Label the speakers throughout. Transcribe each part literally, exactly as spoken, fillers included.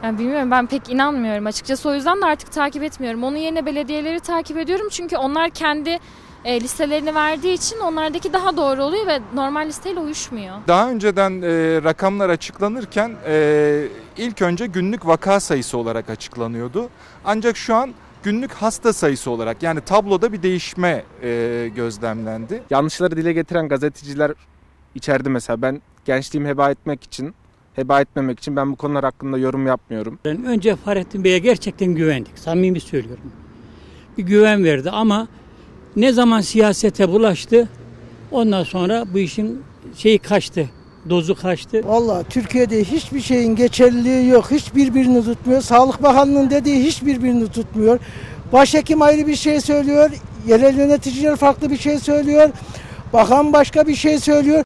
Speaker 1: Yani bilmiyorum, ben pek inanmıyorum açıkçası, o yüzden de artık takip etmiyorum. Onun yerine belediyeleri takip ediyorum çünkü onlar kendi e, listelerini verdiği için onlardaki daha doğru oluyor ve normal listeyle uyuşmuyor.
Speaker 2: Daha önceden e, rakamlar açıklanırken e, ilk önce günlük vaka sayısı olarak açıklanıyordu. Ancak şu an günlük hasta sayısı olarak, yani tabloda bir değişme e, gözlemlendi.
Speaker 3: Yanlışları dile getiren gazeteciler içeride mesela. Ben gençliğimi heba etmek için, heba etmemek için ben bu konular hakkında yorum yapmıyorum.
Speaker 4: Önce Fahrettin Bey'e gerçekten güvendik. Samimi söylüyorum. Bir güven verdi ama ne zaman siyasete bulaştı, ondan sonra bu işin şeyi kaçtı, dozu kaçtı.
Speaker 5: Vallahi Türkiye'de hiçbir şeyin geçerliliği yok. Hiç birbirini tutmuyor. Sağlık Bakanlığı'nın dediği hiç birbirini tutmuyor. Başhekim ayrı bir şey söylüyor. Yerel yöneticiler farklı bir şey söylüyor. Bakan başka bir şey söylüyor.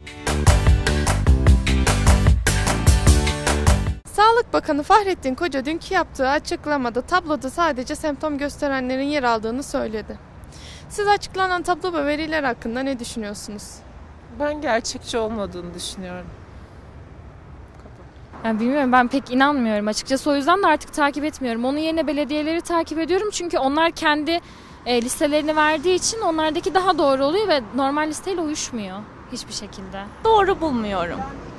Speaker 6: Sağlık Bakanı Fahrettin Koca dünkü yaptığı açıklamada tabloda sadece semptom gösterenlerin yer aldığını söyledi. Siz açıklanan tablo ve veriler hakkında ne düşünüyorsunuz?
Speaker 7: Ben gerçekçi olmadığını düşünüyorum.
Speaker 1: Yani bilmiyorum, ben pek inanmıyorum açıkçası, o yüzden de artık takip etmiyorum. Onun yerine belediyeleri takip ediyorum çünkü onlar kendi e, listelerini verdiği için onlardaki daha doğru oluyor ve normal listeyle uyuşmuyor hiçbir şekilde.
Speaker 8: Doğru bulmuyorum.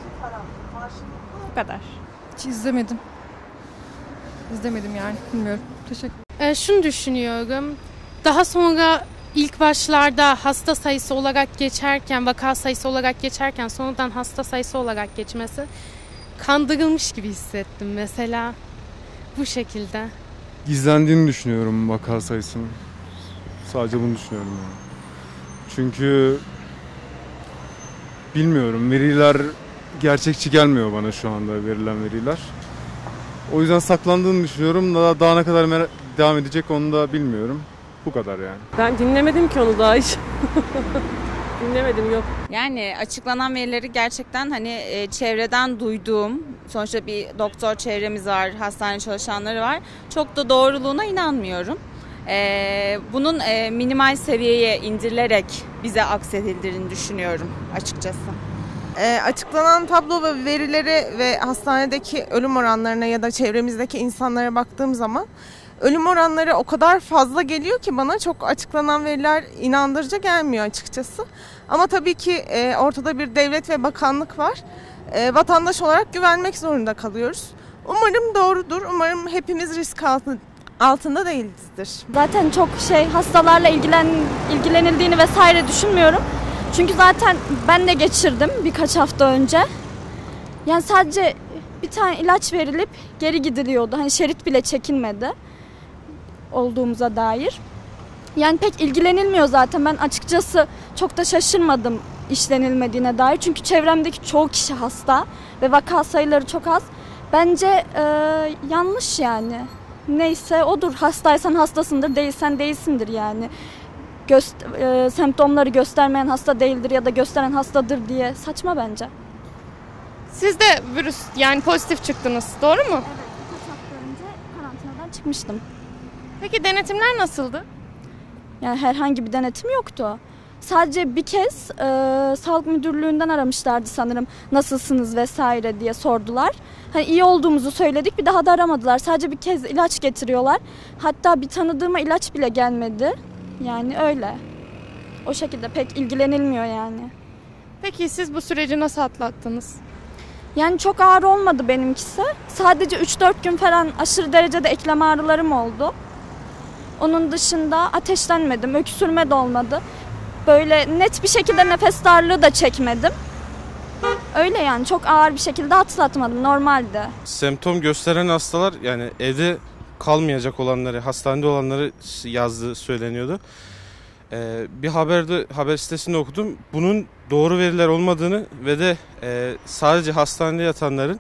Speaker 8: Bu kadar.
Speaker 9: Hiç izlemedim. İzlemedim yani, bilmiyorum. Teşekkür
Speaker 6: E, şunu düşünüyorum. Daha sonra ilk başlarda hasta sayısı olarak geçerken, vaka sayısı olarak geçerken sonradan hasta sayısı olarak geçmesi kandırılmış gibi hissettim mesela, bu şekilde.
Speaker 10: Gizlendiğini düşünüyorum vaka sayısının. Sadece bunu düşünüyorum yani. Çünkü bilmiyorum, veriler gerçekçi gelmiyor bana şu anda, verilen veriler. O yüzden saklandığını düşünüyorum. Daha, daha ne kadar merak, devam edecek onu da bilmiyorum. Bu kadar yani.
Speaker 7: Ben dinlemedim ki onu daha hiç. Dinlemedim, yok.
Speaker 8: Yani açıklanan verileri gerçekten hani e, çevreden duyduğum, sonuçta bir doktor çevremiz var, hastane çalışanları var. Çok da doğruluğuna inanmıyorum. E, bunun e, minimal seviyeye indirilerek bize aksedildiğini düşünüyorum açıkçası.
Speaker 11: E, açıklanan tablo ve verileri ve hastanedeki ölüm oranlarına ya da çevremizdeki insanlara baktığım zaman ölüm oranları o kadar fazla geliyor ki bana çok açıklanan veriler inandırıcı gelmiyor açıkçası. Ama tabii ki e, ortada bir devlet ve bakanlık var. E, vatandaş olarak güvenmek zorunda kalıyoruz. Umarım doğrudur. Umarım hepimiz risk altı, altında değilizdir.
Speaker 12: Zaten çok şey hastalarla ilgilen, ilgilenildiğini vesaire düşünmüyorum. Çünkü zaten ben de geçirdim birkaç hafta önce. Yani sadece bir tane ilaç verilip geri gidiliyordu. Hani şerit bile çekilmedi olduğumuza dair. Yani pek ilgilenilmiyor zaten. Ben açıkçası çok da şaşırmadım işlenilmediğine dair. Çünkü çevremdeki çoğu kişi hasta ve vaka sayıları çok az. Bence e, yanlış yani. Neyse odur. Hastaysan hastasındır, değilsen değilsindir yani. Göst- e, semptomları göstermeyen hasta değildir ya da gösteren hastadır diye saçma bence.
Speaker 6: Siz de virüs yani pozitif çıktınız, doğru mu?
Speaker 12: Evet, birkaç hafta önce karantinadan çıkmıştım.
Speaker 6: Peki denetimler nasıldı?
Speaker 12: Yani herhangi bir denetim yoktu. Sadece bir kez e, sağlık müdürlüğünden aramışlardı sanırım, nasılsınız vesaire diye sordular. Hani iyi olduğumuzu söyledik, bir daha da aramadılar. Sadece bir kez ilaç getiriyorlar. Hatta bir tanıdığıma ilaç bile gelmedi. Yani öyle. O şekilde pek ilgilenilmiyor yani.
Speaker 6: Peki siz bu süreci nasıl atlattınız?
Speaker 12: Yani çok ağır olmadı benimkisi. Sadece üç dört gün falan aşırı derecede eklem ağrılarım oldu. Onun dışında ateşlenmedim, öksürme de olmadı. Böyle net bir şekilde nefes darlığı da çekmedim. Öyle yani, çok ağır bir şekilde atlatmadım, normaldi.
Speaker 13: Semptom gösteren hastalar, yani evde kalmayacak olanları, hastanede olanları yazdığı söyleniyordu. Ee, bir haberde, haber sitesinde okudum. Bunun doğru veriler olmadığını ve de e, sadece hastanede yatanların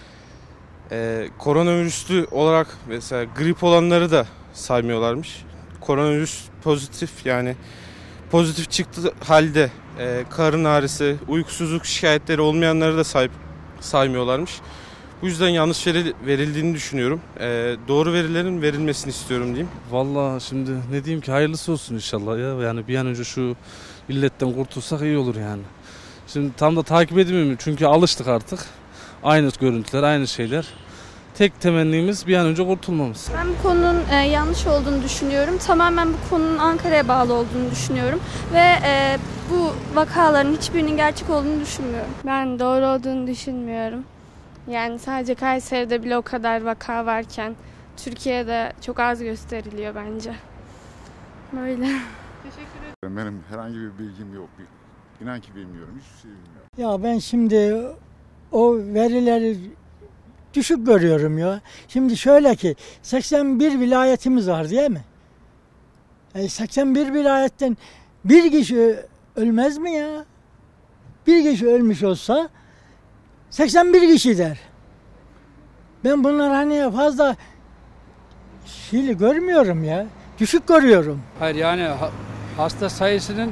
Speaker 13: e, koronavirüslü olarak mesela grip olanları da saymıyorlarmış. Koronavirüs pozitif, yani pozitif çıktı halde e, karın ağrısı, uykusuzluk şikayetleri olmayanları da say, saymıyorlarmış. Bu yüzden yanlış veri, verildiğini düşünüyorum. E, doğru verilerin verilmesini istiyorum diyeyim.
Speaker 14: Vallahi şimdi ne diyeyim ki, hayırlısı olsun inşallah ya. Yani bir an önce şu illetten kurtulsak iyi olur yani. Şimdi tam da takip edemiyorum çünkü alıştık artık. Aynı görüntüler, aynı şeyler. tek temennimiz bir an önce kurtulmamız.
Speaker 15: Ben bu konunun e, yanlış olduğunu düşünüyorum. Tamamen bu konunun Ankara'ya bağlı olduğunu düşünüyorum. Ve e, bu vakaların hiçbirinin gerçek olduğunu düşünmüyorum.
Speaker 16: Ben doğru olduğunu düşünmüyorum. Yani sadece Kayseri'de bile o kadar vaka varken Türkiye'de çok az gösteriliyor bence. Böyle.
Speaker 17: Teşekkür ederim. Benim herhangi bir bilgim yok. İnan ki bilmiyorum. Hiçbir şey bilmiyorum.
Speaker 18: Ya ben şimdi o verileri düşük görüyorum ya. Şimdi şöyle ki seksen bir vilayetimiz var değil mi? E seksen bir vilayetten bir kişi ölmez mi ya? Bir kişi ölmüş olsa seksen bir kişi der. Ben bunlar hani fazla şeyli görmüyorum ya. Düşük görüyorum.
Speaker 19: Hayır yani hasta sayısının,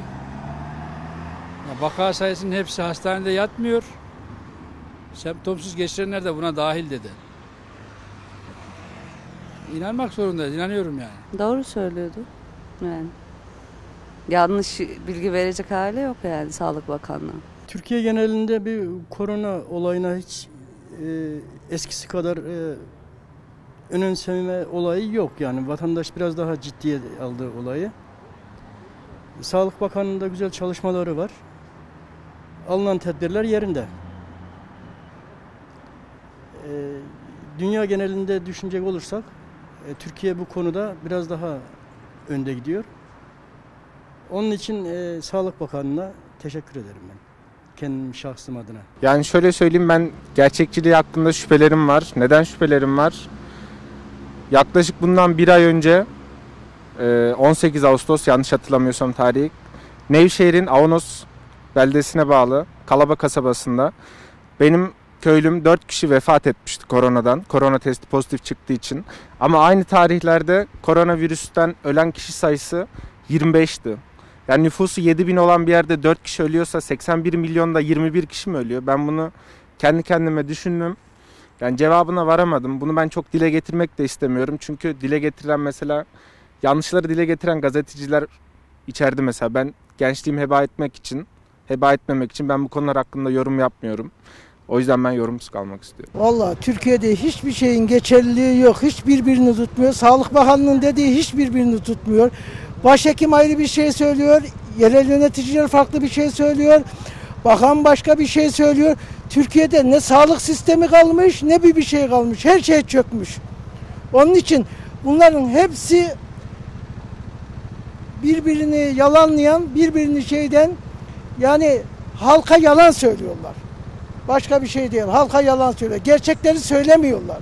Speaker 19: vaka sayısının hepsi hastanede yatmıyor. Semptomsuz geçirenler de buna dahil dedi. İnanmak zorundayız, inanıyorum yani.
Speaker 20: Doğru söylüyordu. Yani yanlış bilgi verecek hali yok yani Sağlık Bakanlığı.
Speaker 21: Türkiye genelinde bir korona olayına hiç e, eskisi kadar e, önemseme olayı yok yani. Vatandaş biraz daha ciddiye aldı olayı. Sağlık Bakanlığı'nda güzel çalışmaları var. Alınan tedbirler yerinde. E, dünya genelinde düşünecek olursak e, Türkiye bu konuda biraz daha önde gidiyor. Onun için e, Sağlık Bakanlığı'na teşekkür ederim ben. Kendim şahsım adına.
Speaker 3: Yani şöyle söyleyeyim, ben gerçekçiliği hakkında şüphelerim var. Neden şüphelerim var? Yaklaşık bundan bir ay önce on sekiz Ağustos yanlış hatırlamıyorsam tarihi, Nevşehir'in Avanos beldesine bağlı Kalaba kasabasında benim köylüm dört kişi vefat etmişti koronadan. Korona testi pozitif çıktığı için. Ama aynı tarihlerde koronavirüsten ölen kişi sayısı yirmi beşti. Yani nüfusu yedi bin olan bir yerde dört kişi ölüyorsa seksen bir milyonda yirmi bir kişi mi ölüyor? Ben bunu kendi kendime düşündüm. Yani cevabına varamadım. Bunu ben çok dile getirmek de istemiyorum. Çünkü dile getiren mesela yanlışları dile getiren gazeteciler içeride mesela. Ben gençliğimi heba etmek için, heba etmemek için ben bu konular hakkında yorum yapmıyorum. O yüzden ben yorumsuz kalmak istiyorum.
Speaker 5: Vallahi Türkiye'de hiçbir şeyin geçerliliği yok. Hiç birbirini tutmuyor. Sağlık Bakanlığı'nın dediği hiç birbirini tutmuyor. Başhekim ayrı bir şey söylüyor. Yerel yöneticiler farklı bir şey söylüyor. Bakan başka bir şey söylüyor. Türkiye'de ne sağlık sistemi kalmış ne bir bir şey kalmış. Her şey çökmüş. Onun için bunların hepsi birbirini yalanlayan, birbirini şeyden yani halka yalan söylüyorlar. Başka bir şey değil. Halka yalan söylüyor. Gerçekleri söylemiyorlar.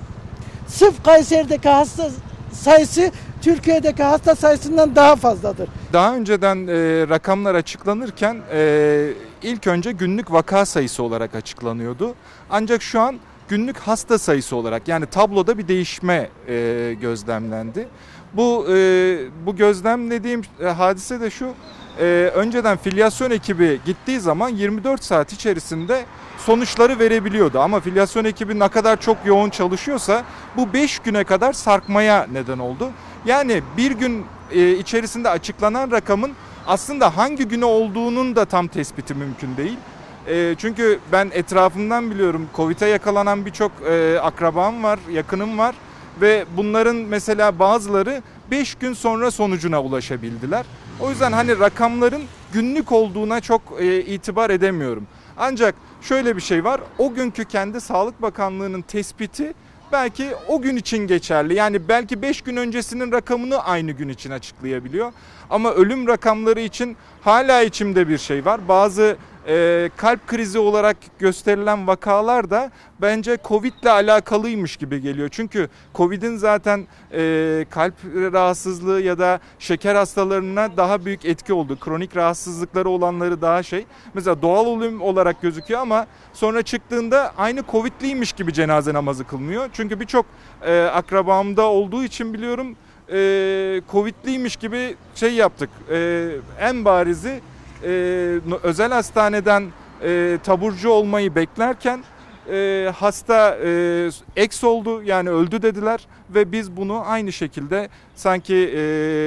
Speaker 5: Sırf Kayseri'deki hasta sayısı Türkiye'deki hasta sayısından daha fazladır.
Speaker 2: Daha önceden e, rakamlar açıklanırken e, ilk önce günlük vaka sayısı olarak açıklanıyordu. Ancak şu an günlük hasta sayısı olarak, yani tabloda bir değişme e, gözlemlendi. Bu e, bu gözlemlediğim e, hadise de şu: e, önceden filyasyon ekibi gittiği zaman yirmi dört saat içerisinde sonuçları verebiliyordu. Ama filyasyon ekibi ne kadar çok yoğun çalışıyorsa bu beş güne kadar sarkmaya neden oldu. Yani bir gün e, içerisinde açıklanan rakamın aslında hangi güne olduğunun da tam tespiti mümkün değil. E, çünkü ben etrafımdan biliyorum, Covid'e yakalanan birçok e, akrabam var, yakınım var ve bunların mesela bazıları beş gün sonra sonucuna ulaşabildiler. O yüzden hani rakamların günlük olduğuna çok e, itibar edemiyorum. Ancak şöyle bir şey var, o günkü kendi Sağlık Bakanlığı'nın tespiti belki o gün için geçerli. Yani belki beş gün öncesinin rakamını aynı gün için açıklayabiliyor. Ama ölüm rakamları için hala içimde bir şey var. Bazı e, kalp krizi olarak gösterilen vakalar da bence Covid'le alakalıymış gibi geliyor. Çünkü Covid'in zaten e, kalp rahatsızlığı ya da şeker hastalarına daha büyük etki oldu. Kronik rahatsızlıkları olanları daha şey. Mesela doğal ölüm olarak gözüküyor ama sonra çıktığında aynı Covid'liymiş gibi cenaze namazı kılmıyor. Çünkü birçok e, akrabamda olduğu için biliyorum, e, Covid'liymiş gibi şey yaptık. E, en barizi e, özel hastaneden e, taburcu olmayı beklerken e, hasta e, eks oldu, yani öldü dediler ve biz bunu aynı şekilde sanki e,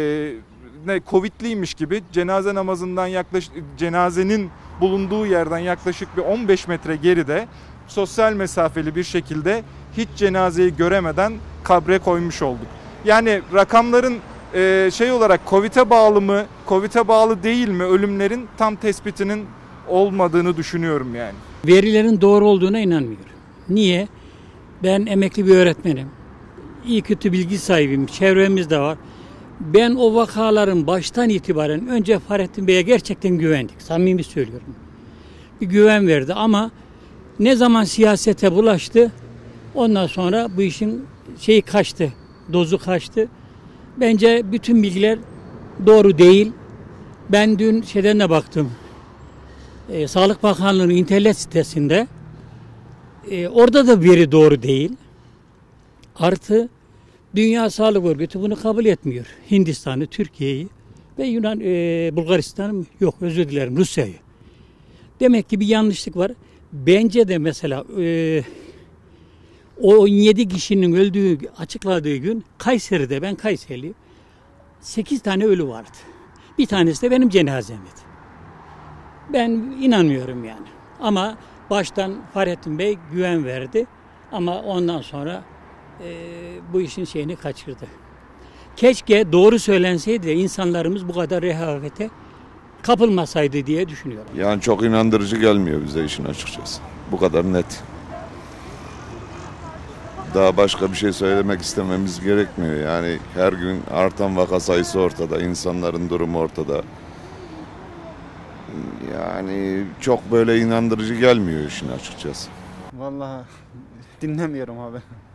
Speaker 2: ne Covid'liymiş gibi cenaze namazından yaklaşık, cenazenin bulunduğu yerden yaklaşık bir on beş metre geride sosyal mesafeli bir şekilde hiç cenazeyi göremeden kabre koymuş olduk. Yani rakamların e, şey olarak Covid'e bağlı mı, Covid'e bağlı değil mi ölümlerin tam tespitinin olmadığını düşünüyorum yani.
Speaker 4: Verilerin doğru olduğuna inanmıyorum. Niye? Ben emekli bir öğretmenim. İyi kötü bilgi sahibiyim. Çevremizde var. Ben o vakaların baştan itibaren önce Fahrettin Bey'e gerçekten güvendik. Samimi söylüyorum. Bir güven verdi ama ne zaman siyasete bulaştı ondan sonra bu işin şeyi kaçtı. Dozu kaçtı. Bence bütün bilgiler doğru değil. Ben dün şeyden de baktım. Ee, Sağlık Bakanlığı'nın internet sitesinde e, orada da veri doğru değil. Artı Dünya Sağlık Örgütü bunu kabul etmiyor. Hindistan'ı, Türkiye'yi ve Yunan, e, Bulgaristan'ı yok özür dilerim Rusya'yı. Demek ki bir yanlışlık var. Bence de mesela e, o on yedi kişinin öldüğü açıkladığı gün Kayseri'de, ben Kayserili, sekiz tane ölü vardı. Bir tanesi de benim cenazemdi. Ben inanmıyorum yani. Ama baştan Fahrettin Bey güven verdi. Ama ondan sonra e, bu işin şeyini kaçırdı. Keşke doğru söylenseydi de insanlarımız bu kadar rehavete kapılmasaydı diye düşünüyorum.
Speaker 22: Yani çok inandırıcı gelmiyor bize işin açıkçası. Bu kadar net. Daha başka bir şey söylemek istememiz gerekmiyor. Yani her gün artan vaka sayısı ortada, insanların durumu ortada. Yani çok böyle inandırıcı gelmiyor işin açıkçası.
Speaker 23: Vallahi dinlemiyorum abi.